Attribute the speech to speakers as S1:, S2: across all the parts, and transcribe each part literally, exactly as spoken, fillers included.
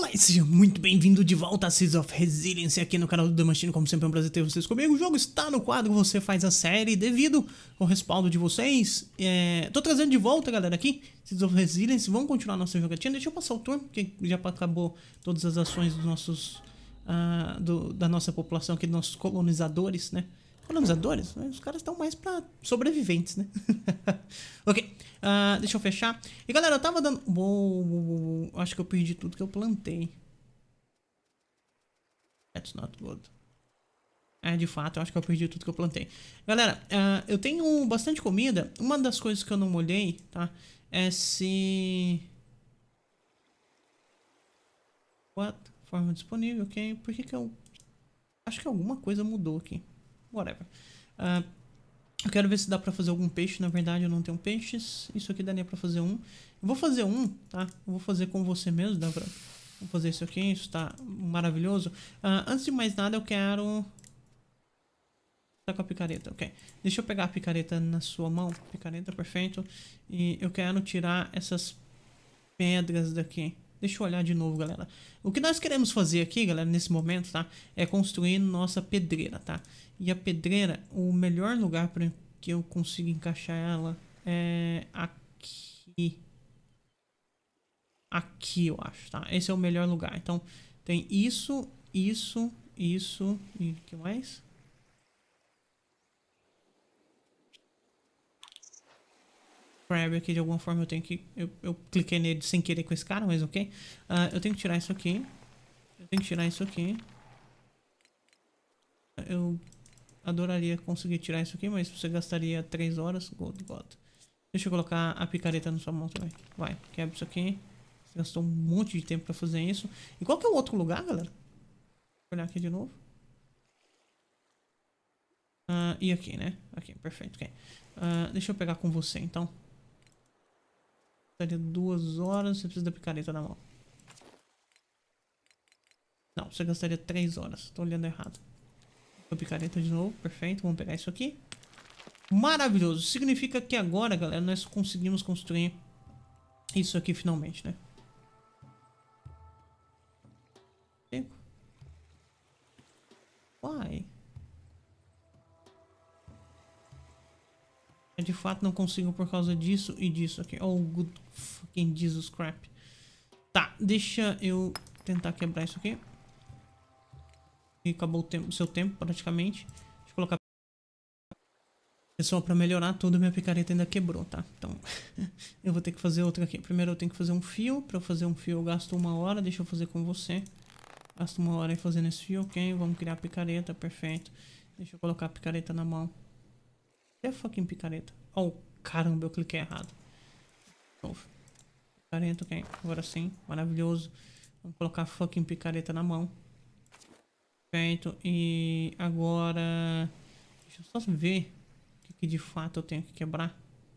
S1: Olá e seja muito bem-vindo de volta a Seeds of Resilience aqui no canal do The Machine. Como sempre é um prazer ter vocês comigo. O jogo está no quadro Você Faz a Série. Devido ao respaldo de vocês, é... tô trazendo de volta, galera, aqui Seeds of Resilience. Vamos continuar nossa jogatina. Deixa eu passar o turno, porque já acabou todas as ações dos nossos, uh, do, da nossa população aqui, dos nossos colonizadores, né? Colonizadores? Os caras estão mais pra sobreviventes, né? Ok, uh, deixa eu fechar. E galera, eu tava dando... Uou, uou, uou, acho que eu perdi tudo que eu plantei. That's not good. É, de fato, eu acho que eu perdi tudo que eu plantei. Galera, uh, eu tenho bastante comida. Uma das coisas que eu não olhei, tá? É se... What? Forma disponível, ok. Por que que eu... Acho que alguma coisa mudou aqui. Whatever. Uh, eu quero ver se dá pra fazer algum peixe. Na verdade, eu não tenho peixes. Isso aqui daria pra fazer um. Eu vou fazer um, tá? Eu vou fazer com você mesmo. Dá pra... Vou fazer isso aqui. Isso tá maravilhoso. Uh, antes de mais nada, eu quero... Tá com a picareta, ok. Deixa eu pegar a picareta na sua mão. Picareta, perfeito. E eu quero tirar essas pedras daqui. Deixa eu olhar de novo, galera. O que nós queremos fazer aqui, galera, nesse momento, tá? É construir nossa pedreira, tá? E a pedreira, o melhor lugar para que eu consiga encaixar ela é aqui. Aqui, eu acho, tá? Esse é o melhor lugar. Então, tem isso, isso, isso e o que mais? Crab aqui, de alguma forma eu tenho que... Eu, eu cliquei nele sem querer com esse cara, mas ok. Uh, eu tenho que tirar isso aqui. Eu tenho que tirar isso aqui. Eu adoraria conseguir tirar isso aqui, mas você gastaria três horas. God, God. Deixa eu colocar a picareta na sua mão também. Vai, quebra isso aqui. Você gastou um monte de tempo pra fazer isso. E qual que é o outro lugar, galera? Vou olhar aqui de novo. Uh, e aqui, né? Aqui, perfeito. Okay. Uh, deixa eu pegar com você, então. Daria duas horas, você precisa da picareta na mão. Não, você gastaria três horas. Tô olhando errado. A picareta de novo, perfeito. Vamos pegar isso aqui. Maravilhoso. Significa que agora, galera, nós conseguimos construir isso aqui finalmente, né? Cinco. Why? Eu de fato não consigo por causa disso e disso aqui. Oh, good fucking Jesus crap. Tá, deixa eu tentar quebrar isso aqui. E acabou o tempo, seu tempo, praticamente. Deixa eu colocar... Pessoal, pra melhorar tudo, minha picareta ainda quebrou, tá? Então, eu vou ter que fazer outra aqui. Primeiro eu tenho que fazer um fio. Pra eu fazer um fio eu gasto uma hora. Deixa eu fazer com você. Gasto uma hora aí fazendo esse fio, ok? Vamos criar a picareta, perfeito. Deixa eu colocar a picareta na mão. Cadê a fucking picareta? Oh, caramba, eu cliquei errado. De novo. Picareta, ok. Agora sim, maravilhoso. Vamos colocar a fucking picareta na mão. Perfeito. E agora... Deixa eu só ver o que, que de fato eu tenho que quebrar.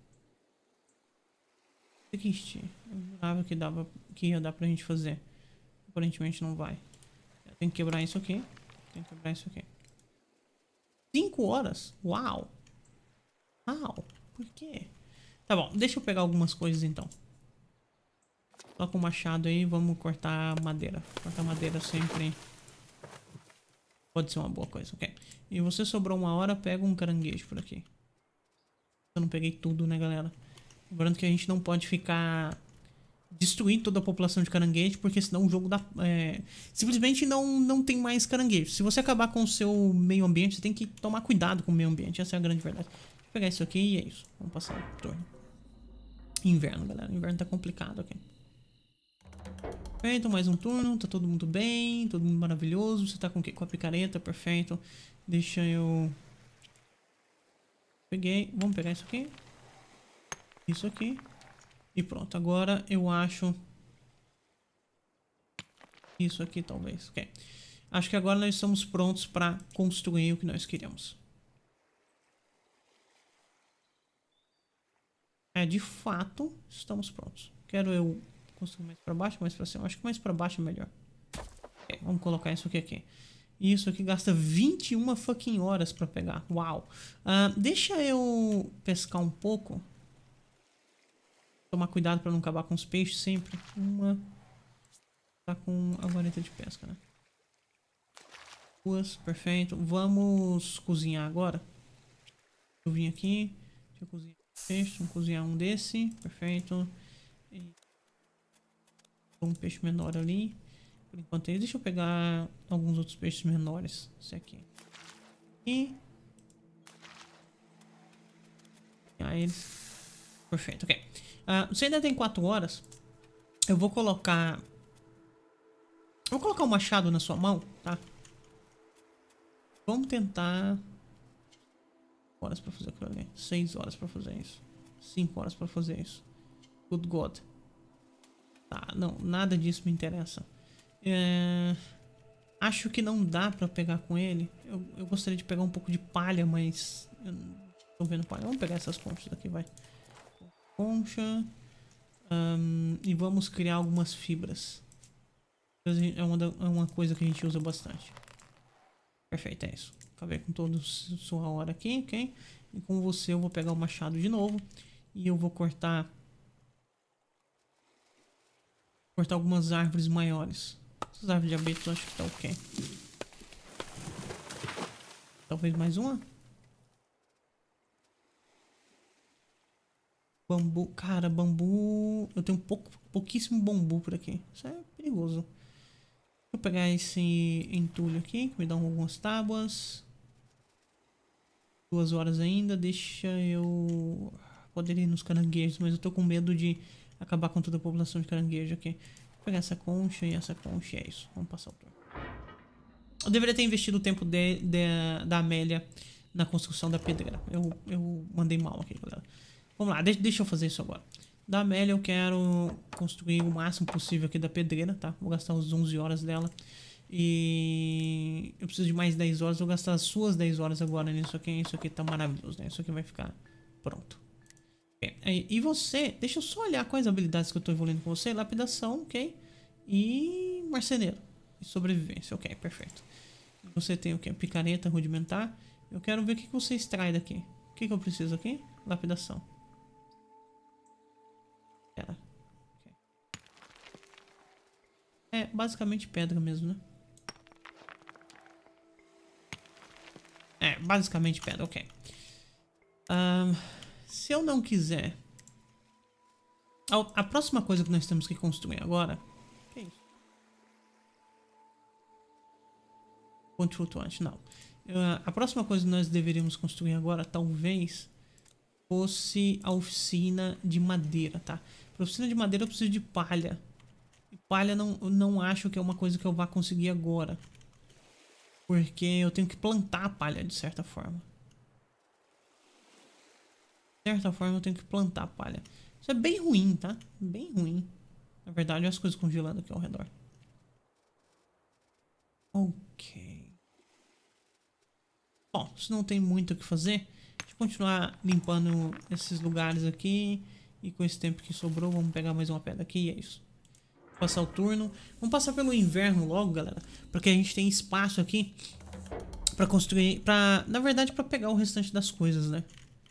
S1: Triste. Eu jurava que, dava, que ia dar pra gente fazer. Aparentemente não vai. Eu tenho que quebrar isso aqui. Tenho que quebrar isso aqui. Cinco horas? Uau! Uau! Por quê? Tá bom, deixa eu pegar algumas coisas então. Só com o machado aí, vamos cortar madeira. Cortar madeira sempre pode ser uma boa coisa, ok. E você sobrou uma hora, pega um caranguejo por aqui. Eu não peguei tudo, né, galera? Lembrando que a gente não pode ficar destruindo toda a população de caranguejo, porque senão o jogo dá... É, simplesmente não, não tem mais caranguejo. Se você acabar com o seu meio ambiente, você tem que tomar cuidado com o meio ambiente. Essa é a grande verdade. Vou pegar isso aqui e é isso. Vamos passar o turno. Inverno, galera. Inverno tá complicado aqui. Perfeito, mais um turno. Tá todo mundo bem. Todo mundo maravilhoso. Você tá com o quê? Com a picareta, perfeito. Deixa eu... Peguei. Vamos pegar isso aqui. Isso aqui. E pronto. Agora eu acho... Isso aqui talvez. Ok. Acho que agora nós estamos prontos para construir o que nós queríamos. É, de fato, estamos prontos. Quero eu construir mais para baixo, mais para cima. Acho que mais para baixo é melhor. Okay, vamos colocar isso aqui aqui. Isso aqui gasta vinte e uma fucking horas para pegar. Uau. Uh, deixa eu pescar um pouco. Tomar cuidado para não acabar com os peixes sempre. Uma. ficar com a vareta de pesca, né? Duas, perfeito. Vamos cozinhar agora. Eu vim aqui. Deixa eu cozinhar um peixe. Vamos cozinhar um desse. Perfeito. E um peixe menor ali. Por enquanto aí, deixa eu pegar alguns outros peixes menores. Esse aqui. E... aí eles... perfeito, ok. Uh, você ainda tem quatro horas. Eu vou colocar... eu vou colocar o machado na sua mão, tá? Vamos tentar... horas pra fazer aquilo ali. seis horas pra fazer isso. cinco horas pra fazer isso. Good God. Tá, não, nada disso me interessa. É... acho que não dá pra pegar com ele. Eu, eu gostaria de pegar um pouco de palha, mas... eu não tô vendo palha. Vamos pegar essas conchas daqui, vai. Concha. Um, e vamos criar algumas fibras. É uma, é uma coisa que a gente usa bastante. Perfeito, é isso. Acabei com toda a sua hora aqui, ok? E com você eu vou pegar o machado de novo. E eu vou cortar... cortar algumas árvores maiores. Essas árvores de abeto eu acho que tá ok. Talvez mais uma? Bambu. Cara, bambu... eu tenho pouco, pouquíssimo bambu por aqui. Isso é perigoso. Vou pegar esse entulho aqui, que me dá algumas tábuas. Duas horas ainda. Deixa eu... poderia ir nos caranguejos, mas eu tô com medo de acabar com toda a população de caranguejo aqui. Vou pegar essa concha e essa concha, e é isso. Vamos passar o turno. Eu deveria ter investido o tempo de, de, da Amélia na construção da pedreira. Eu, eu mandei mal aqui, galera. Vamos lá, deixa, deixa eu fazer isso agora. Da Amélia eu quero construir o máximo possível aqui da pedreira, tá? Vou gastar uns onze horas dela. E eu preciso de mais dez horas. Vou gastar as suas dez horas agora nisso aqui. Isso aqui tá maravilhoso, né? Isso aqui vai ficar pronto. Okay. E você, deixa eu só olhar quais habilidades que eu tô evoluindo com você. Lapidação, ok? E marceneiro. E sobrevivência, ok, perfeito. Você tem o que? Picareta rudimentar. Eu quero ver o que você extrai daqui. O que, que eu preciso aqui? Lapidação. Pedra. Okay. É basicamente pedra mesmo, né? É, basicamente pedra, ok. Um, se eu não quiser... A, a próxima coisa que nós temos que construir agora... que é isso? Ponte flutuante, não. Uh, a próxima coisa que nós deveríamos construir agora, talvez... fosse a oficina de madeira, tá? Para oficina de madeira eu preciso de palha. E palha não, eu não acho que é uma coisa que eu vá conseguir agora. Porque eu tenho que plantar a palha de certa forma. De certa forma eu tenho que plantar a palha. Isso é bem ruim, tá? Bem ruim. Na verdade, olha as coisas congelando aqui ao redor. Ok. Bom, se não tem muito o que fazer, deixa eu continuar limpando esses lugares aqui. E com esse tempo que sobrou, vamos pegar mais uma pedra aqui e é isso. Passar o turno. Vamos passar pelo inverno logo, galera. Porque a gente tem espaço aqui pra construir... Pra, na verdade, pra pegar o restante das coisas, né?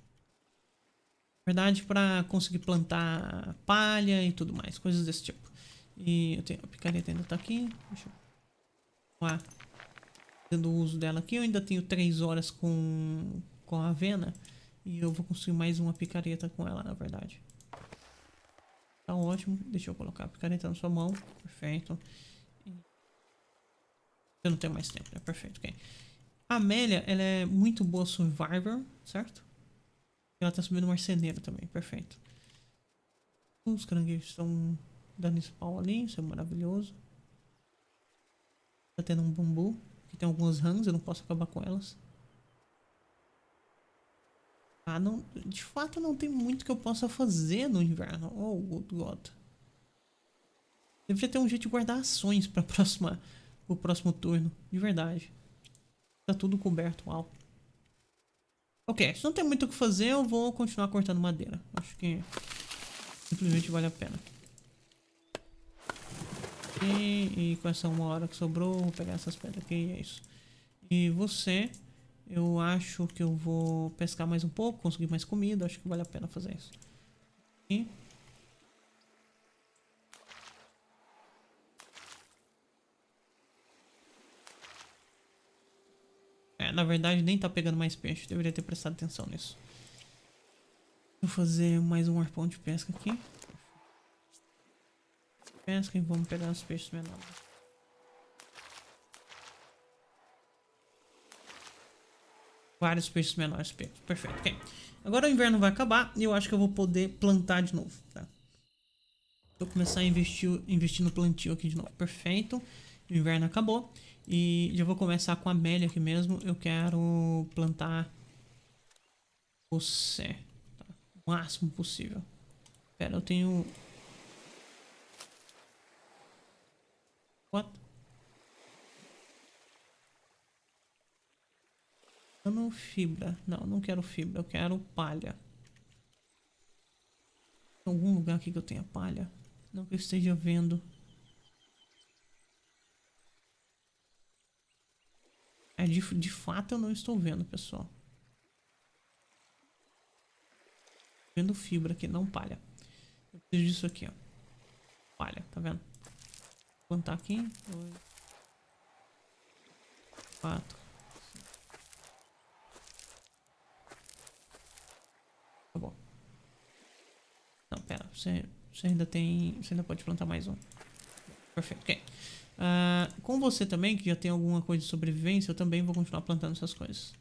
S1: Na verdade, pra conseguir plantar palha e tudo mais. Coisas desse tipo. E eu tenho, a picareta ainda tá aqui. Deixa eu... lá. Tendo o uso dela aqui. Eu ainda tenho três horas com, com a avena. E eu vou construir mais uma picareta com ela, na verdade. Tá ótimo. Deixa eu colocar a picareta na sua mão. Perfeito. Eu não tenho mais tempo, né? Perfeito, ok. A Amélia, ela é muito boa survivor, certo? E ela tá subindo marceneiro também, perfeito. Os caranguejos estão dando spawn ali, isso é maravilhoso. Tá tendo um bambu. Aqui tem algumas rãs, eu não posso acabar com elas. Ah, não, de fato não tem muito que eu possa fazer no inverno. Oh, good God. Deveria ter um jeito de guardar ações para próxima, o próximo turno. De verdade. Tá tudo coberto, uau. Ok, se não tem muito o que fazer, eu vou continuar cortando madeira. Acho que simplesmente vale a pena. E, e com essa uma hora que sobrou, vou pegar essas pedras aqui e é isso. E você, eu acho que eu vou pescar mais um pouco, conseguir mais comida. Acho que vale a pena fazer isso. E... É, na verdade nem tá pegando mais peixe. Deveria ter prestado atenção nisso. Vou fazer mais um arpão de pesca aqui. Pesca e vamos pegar os peixes menores. Vários peixes menores pegos. Perfeito. Okay. Agora o inverno vai acabar e eu acho que eu vou poder plantar de novo. Tá? Vou começar a investir, investir no plantio aqui de novo. Perfeito. O inverno acabou. E já vou começar com a Amélia aqui mesmo. Eu quero plantar você. Tá? O máximo possível. Pera, eu tenho... What? Eu não fibra. Não, não quero fibra. Eu quero palha. Tem algum lugar aqui que eu tenha palha? Não que eu esteja vendo. É, de, de fato eu não estou vendo, pessoal. Vendo fibra aqui, não palha. Eu preciso disso aqui, ó. Palha, tá vendo? Vou plantar aqui. Dois, quatro. Tá bom. Não, pera. Você, você ainda tem... Você ainda pode plantar mais um. Perfeito, ok. Uh, com você também, que já tem alguma coisa de sobrevivência, eu também vou continuar plantando essas coisas.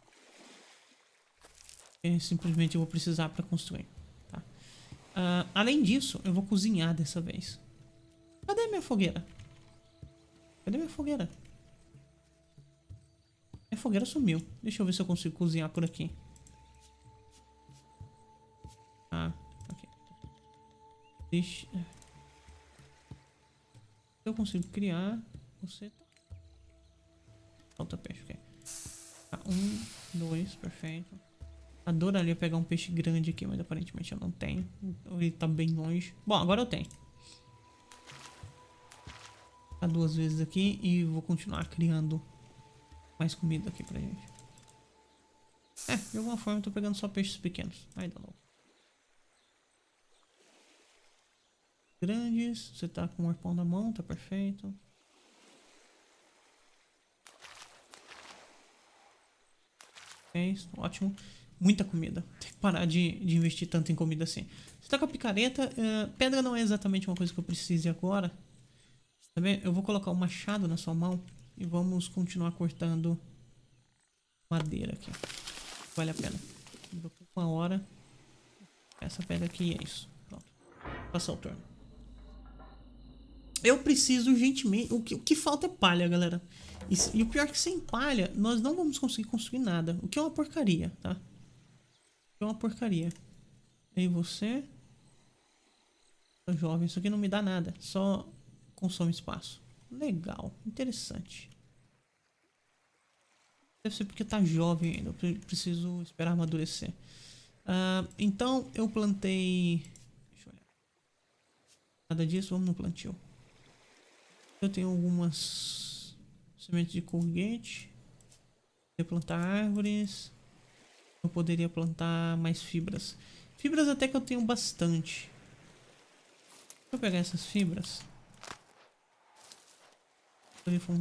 S1: E simplesmente eu vou precisar para construir. Tá? Uh, além disso, eu vou cozinhar dessa vez. Cadê minha fogueira? Cadê minha fogueira? Minha fogueira sumiu. Deixa eu ver se eu consigo cozinhar por aqui. Ah, ok. Deixa... Eu consigo criar. Você tá. Falta peixe, ok. Tá, um, dois, perfeito. Adoraria pegar um peixe grande aqui, mas aparentemente eu não tenho. Ele tá bem longe. Bom, agora eu tenho. Tá duas vezes aqui e vou continuar criando mais comida aqui pra gente. É, de alguma forma eu tô pegando só peixes pequenos. Ainda não. Grandes, você tá com um arpão na mão, tá perfeito. É isso, ótimo. Muita comida. Tem que parar de, de investir tanto em comida assim. Você tá com a picareta, uh, pedra não é exatamente uma coisa que eu precise agora. Tá vendo? Eu vou colocar o machado na sua mão e vamos continuar cortando madeira aqui. Vale a pena. Uma hora. Essa pedra aqui é isso. Pronto. Passar o turno. Eu preciso urgentemente... O que, o que falta é palha, galera. E, e o pior é que sem palha, nós não vamos conseguir construir nada. O que é uma porcaria, tá? O que é uma porcaria. E você... Tá jovem, isso aqui não me dá nada. Só consome espaço. Legal, interessante. Deve ser porque tá jovem ainda. Eu preciso esperar amadurecer. Uh, então, eu plantei... Deixa eu olhar. Nada disso, vamos no plantio. Eu tenho algumas sementes de colgate. Eu plantar árvores. Eu poderia plantar mais fibras. Fibras até que eu tenho bastante. Deixa eu pegar essas fibras. Deixa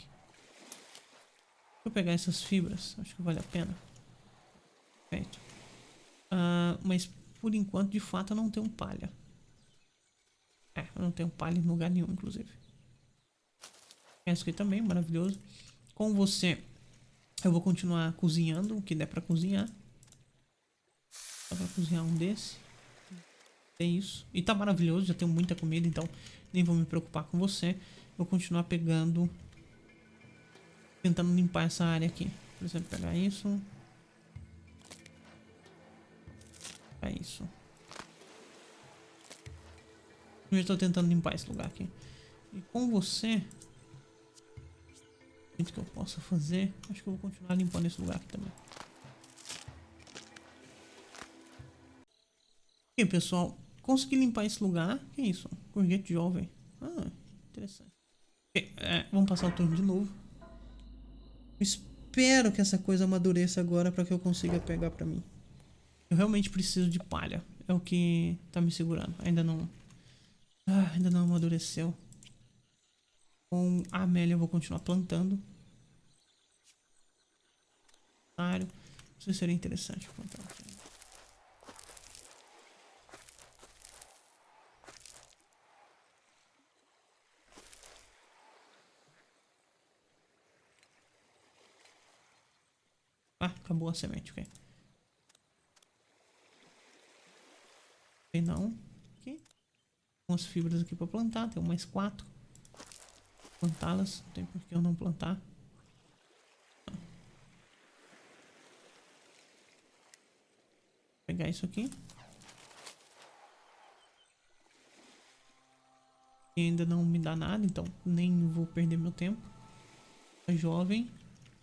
S1: eu pegar essas fibras. Acho que vale a pena. Perfeito. Uh, mas por enquanto, de fato, eu não tenho palha. É, eu não tenho palha em lugar nenhum, inclusive. Essa aqui também, maravilhoso. Com você, eu vou continuar cozinhando o que der pra cozinhar. Dá pra cozinhar um desse. É isso. E tá maravilhoso, já tenho muita comida, então nem vou me preocupar com você. Vou continuar pegando... Tentando limpar essa área aqui. Por exemplo, pegar isso. É isso. Eu já estou tentando limpar esse lugar aqui. E com você... O que eu posso fazer? Acho que eu vou continuar limpando esse lugar aqui também. Ok, pessoal. Consegui limpar esse lugar. Que é isso? Corguete jovem. Ah, interessante. Okay, é, vamos passar o turno de novo. Eu espero que essa coisa amadureça agora para que eu consiga pegar pra mim. Eu realmente preciso de palha. É o que tá me segurando. Ainda não... Ah, ainda não amadureceu. Com a Amélia eu vou continuar plantando. inventário. Não sei se seria interessante plantar aqui. Ah, acabou a semente, ok. Tem não. Aqui. Umas fibras aqui pra plantar. Tem mais quatro. Plantá-las. Não tem por que eu não plantar. Não. Vou pegar isso aqui. E ainda não me dá nada, então nem vou perder meu tempo. É jovem.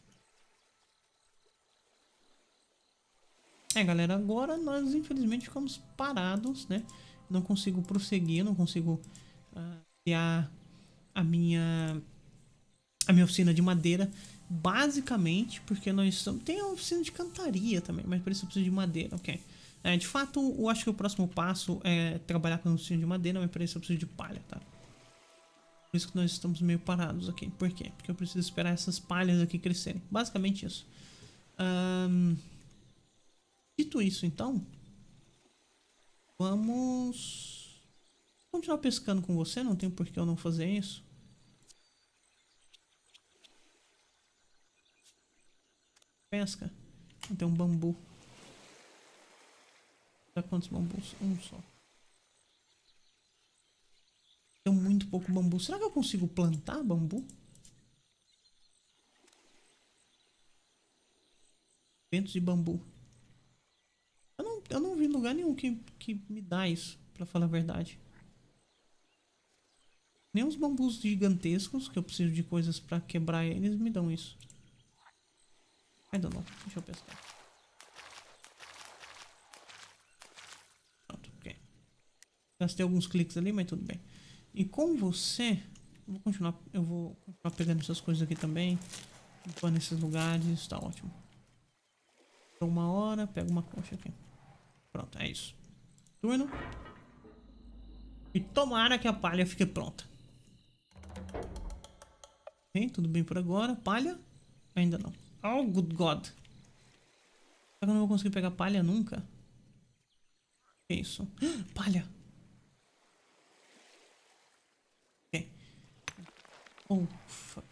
S1: É, galera, agora nós infelizmente ficamos parados, né? Não consigo prosseguir, não consigo uh, criar a minha a minha oficina de madeira, basicamente porque nós estamos... Tem a oficina de cantaria também, mas por isso eu preciso de madeira, ok? É, de fato, eu acho que o próximo passo é trabalhar com a oficina de madeira, mas por isso eu preciso de palha, tá? Por isso que nós estamos meio parados aqui. Por quê? Porque eu preciso esperar essas palhas aqui crescerem. Basicamente isso. Um... Dito isso, então, vamos continuar pescando com você. Não tem por que eu não fazer isso. Pesca. Tem um bambu. Dá quantos bambus? Um só. Tem muito pouco bambu. Será que eu consigo plantar bambu? Ventos de bambu. Eu não, eu não vi lugar nenhum que, que me dá isso, pra falar a verdade. Nem os bambus gigantescos, que eu preciso de coisas pra quebrar eles, me dão isso. Ainda não. Deixa eu pescar. Pronto, ok. Gastei alguns cliques ali, mas tudo bem. E com você, eu vou continuar, eu vou continuar pegando essas coisas aqui também. Limpando esses lugares, tá ótimo. Então, uma hora, pego uma concha aqui. Pronto, é isso. Turno. E tomara que a palha fique pronta. Ok, tudo bem por agora. Palha? Ainda não. Oh, good God. Será que eu não vou conseguir pegar palha nunca? Que isso? Palha. Ok. Oh, fuck.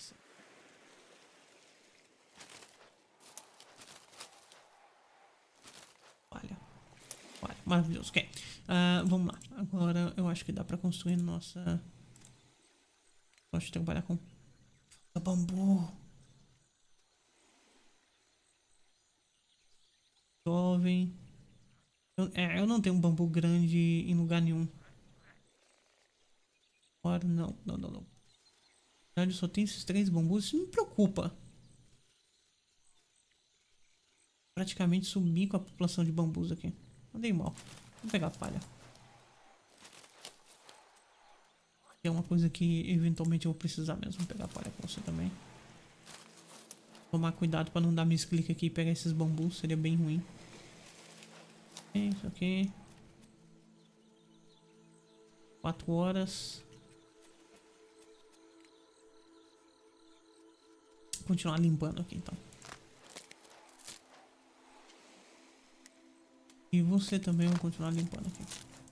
S1: Palha. Palha. Maravilhoso. Ok. Uh, vamos lá. Agora eu acho que dá pra construir nossa... Gosto de trabalhar com bambu. Jovem. Eu, é, eu não tenho um bambu grande em lugar nenhum. Agora não, não, não, não. Na verdade, só tem esses três bambus. Isso me preocupa. Praticamente sumi com a população de bambus aqui. Andei mal. Vou pegar a palha. É uma coisa que eventualmente eu vou precisar mesmo. Vou pegar a palha com você também. Tomar cuidado para não dar misclick aqui e pegar esses bambus. Seria bem ruim. Isso aqui. Quatro horas. Vou continuar limpando aqui então. E você também vai continuar limpando aqui.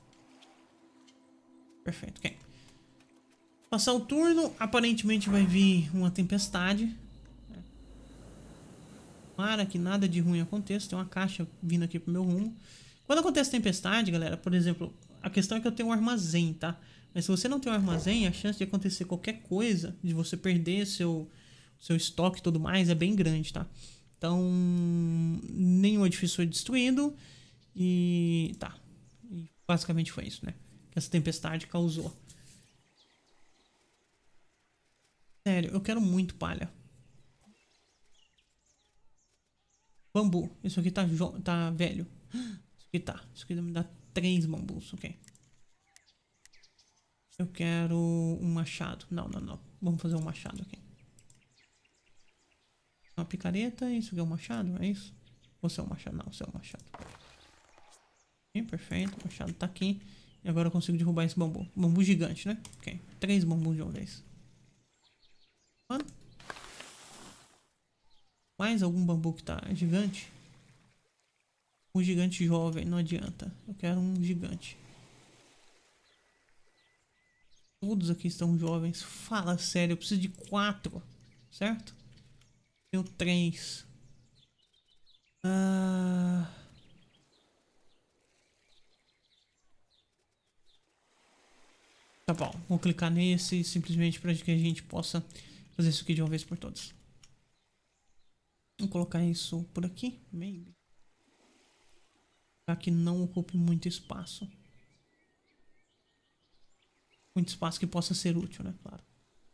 S1: Perfeito, ok. Passar o turno, aparentemente vai vir uma tempestade. Tomara que nada de ruim aconteça. Tem uma caixa vindo aqui pro meu rumo. Quando acontece tempestade, galera, por exemplo, a questão é que eu tenho um armazém, tá? Mas se você não tem um armazém, a chance de acontecer qualquer coisa, de você perder seu, seu estoque e tudo mais, é bem grande, tá? Então, nenhum edifício foi destruído. E tá. E basicamente foi isso, né? Que essa tempestade causou. Sério, eu quero muito palha. Bambu. Isso aqui tá, tá velho. Isso aqui tá. Isso aqui me dá três bambus, ok. Eu quero um machado. Não, não, não. Vamos fazer um machado aqui. Uma picareta. Isso aqui é um machado, é isso? Você é um machado? Não, você é um machado. Ok, perfeito. O machado tá aqui. E agora eu consigo derrubar esse bambu. Bambu gigante, né? Ok. Três bambus de uma vez. Mano. Mais algum bambu que tá gigante? Um gigante jovem, não adianta. Eu quero um gigante. Todos aqui estão jovens. Fala sério, eu preciso de quatro. Certo? Tenho três. Ah... Tá bom, vou clicar nesse simplesmente para que a gente possa fazer isso aqui de uma vez por todas. Vou colocar isso por aqui, maybe. Para que não ocupe muito espaço. Muito espaço que possa ser útil, né? Claro.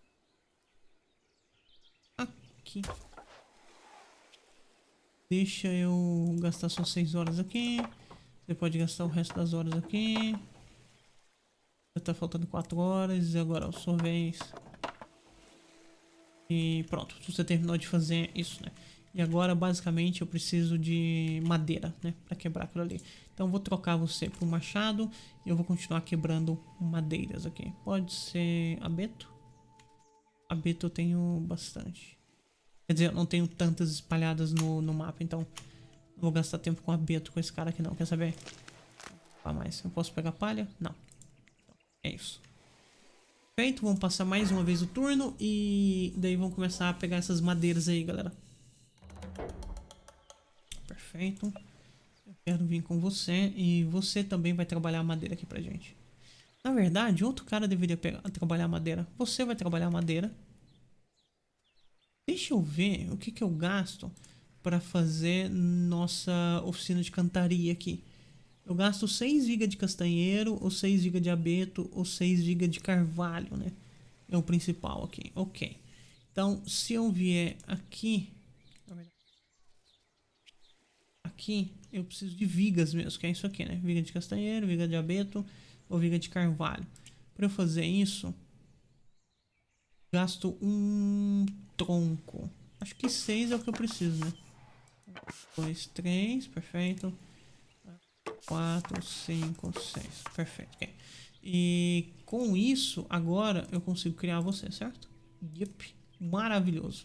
S1: Aqui. Deixa eu gastar só seis horas aqui. Você pode gastar o resto das horas aqui. Tá faltando quatro horas. E agora é a sua vez. E pronto. Você terminou de fazer isso, né? E agora basicamente eu preciso de madeira, né? Pra quebrar aquilo ali. Então eu vou trocar você por machado. E eu vou continuar quebrando madeiras aqui. Pode ser abeto. Abeto eu tenho bastante. Quer dizer, eu não tenho tantas espalhadas no, no mapa. Então não vou gastar tempo com abeto com esse cara aqui não. Quer saber? Não mais. Eu posso pegar palha? Não. É isso. Feito, vamos passar mais uma vez o turno e daí vamos começar a pegar essas madeiras aí, galera. Perfeito. Eu quero vir com você e você também vai trabalhar a madeira aqui pra gente. Na verdade, outro cara deveria pegar, trabalhar a madeira. Você vai trabalhar a madeira. Deixa eu ver o que que eu gasto para fazer nossa oficina de cantaria aqui. Eu gasto seis vigas de castanheiro, ou seis vigas de abeto, ou seis vigas de carvalho, né? É o principal aqui. Ok. Então, se eu vier aqui... Aqui, eu preciso de vigas mesmo, que é isso aqui, né? Viga de castanheiro, viga de abeto, ou viga de carvalho. Para eu fazer isso, gasto um tronco. Acho que seis é o que eu preciso, né? Dois, três, perfeito. quatro, cinco, seis. Perfeito. Okay. E com isso, agora eu consigo criar você, certo? Yep. Maravilhoso.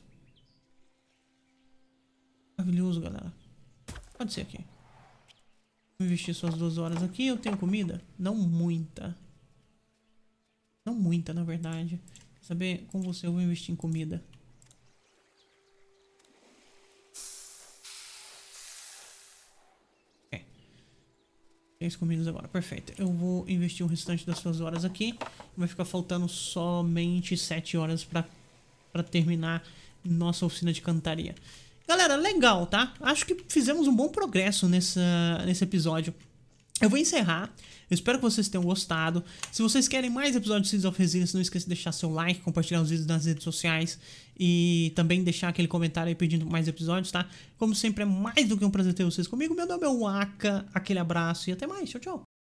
S1: Maravilhoso, galera. Pode ser aqui. Vou investir suas duas horas aqui. Eu tenho comida? Não muita. Não muita, na verdade. Quer saber? Com você eu vou investir em comida. Três comidas agora, perfeito. Eu vou investir o restante das suas horas aqui. Vai ficar faltando somente sete horas pra, pra terminar nossa oficina de cantaria. Galera, legal, tá? Acho que fizemos um bom progresso nessa, nesse episódio. Eu vou encerrar. Eu espero que vocês tenham gostado. Se vocês querem mais episódios de Seeds of Resilience, não esqueça de deixar seu like, compartilhar os vídeos nas redes sociais e também deixar aquele comentário aí pedindo mais episódios, tá? Como sempre, é mais do que um prazer ter vocês comigo. Meu nome é Waka, aquele abraço e até mais. Tchau, tchau.